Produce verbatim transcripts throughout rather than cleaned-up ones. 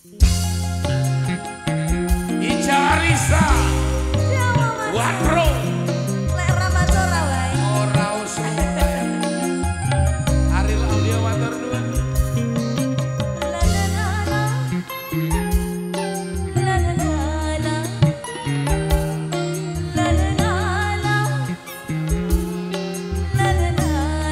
Icarisa Watro lek Ramadora wae ora usah Ariel Audio matur nuwun la la la la la la la la la la la la la la la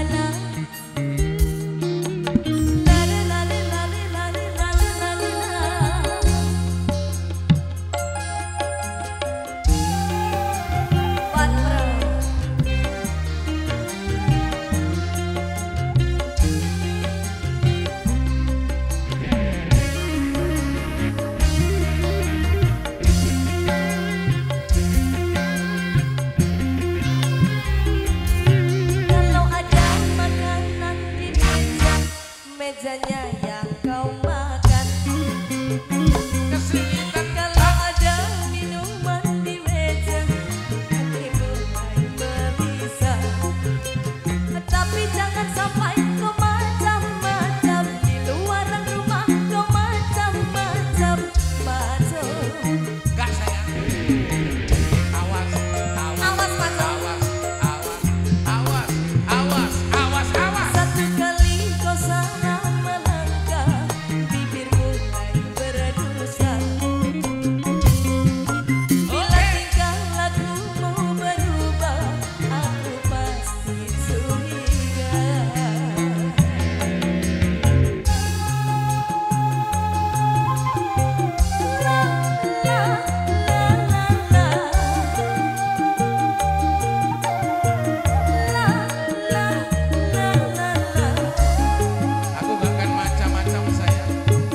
mejanya yang kau makan. kesulitan Kalau ada minuman di meja, hatimu main berbisa. Tapi jangan sampai kau macam-macam di luar rumah, kau macam-macam macam. gak sayang awas awas Awas macam. awas awas awas awas awas awas Satu kali kau salah melangkah, bibirmu mulai berdosa. Bila tingkah lakumu berubah, aku pasti curiga. La la la la la. La la la la la. aku gak akan macam-macam sayang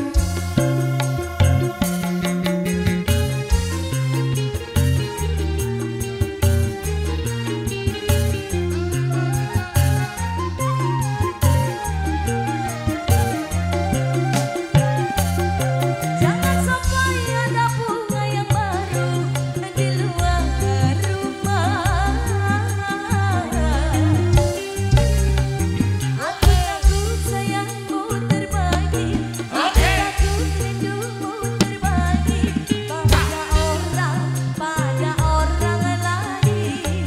Jangan sampai ada bunga yang baru di luar rumah. Aku takut sayangmu terbagi, aku takut rindumu terbagi pada orang, pada orang lain.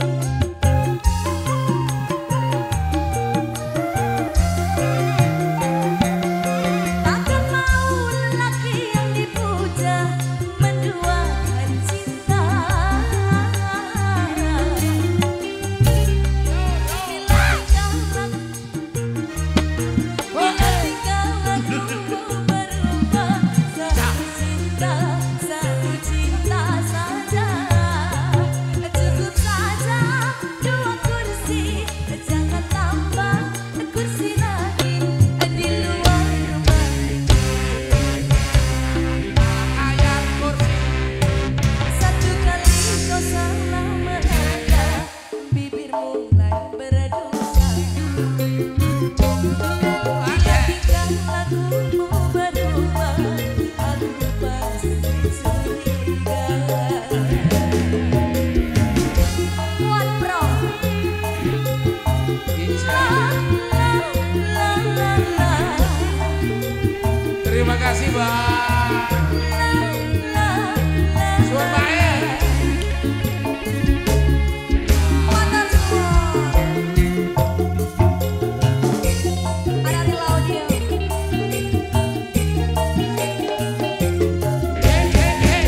Takkan mau lelaki yang dipuja menduakan cinta. Bila tingkah bila tingkah lakumu berubah, satu cinta, satu cinta saja. Cukup saja dua kursi, jangan tambah kursi lagi di luar rumah ini. ayat kursi Satu kali kau salah melangkah, bibirmu mulai berdosa. Bila tingkah lakumu berubah, aku pasti curiga. Kuat bro. La la la la la. terima kasih bang La la suara la. baik Matur suwun. Ariel Audio. hey hey hey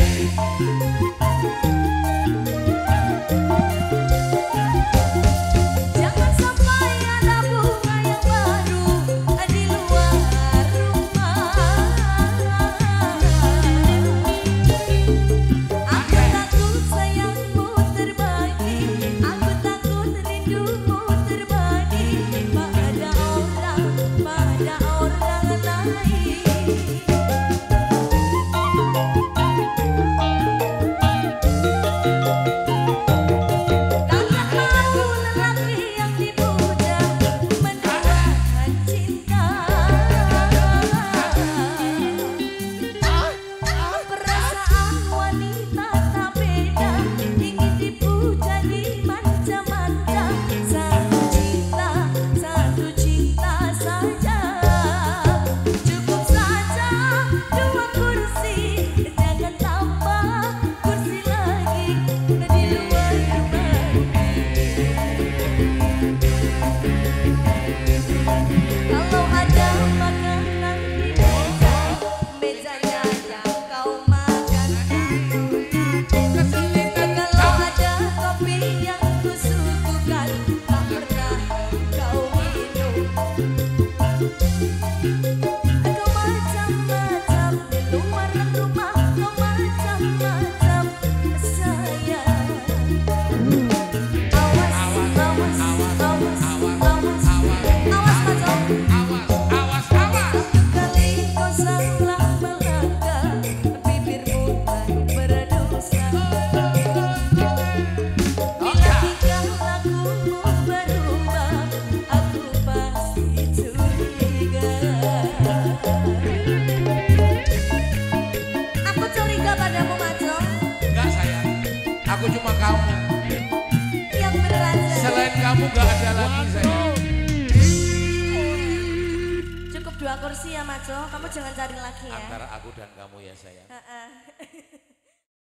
Jangan sampai ada bunga yang baru di luar rumah. Kau macam-macam di luar rumah, kau macam-macam sayang. Awas, awas, awas, awas, awas, awas Macong. Awas, awas, awas. Satu kali kau salah melangkah, bibirmu baru berdosa. Bila tingkah lakumu berubah, aku pasti curiga. Aku curiga padamu Macong. Enggak sayang, aku cuma kamu. Yang beneran sayang. Selain kamu gak ada lagi sayang. Cukup dua kursi ya Macong, kamu jangan cari lagi ya. Antara aku dan kamu ya sayang. Ha-ha.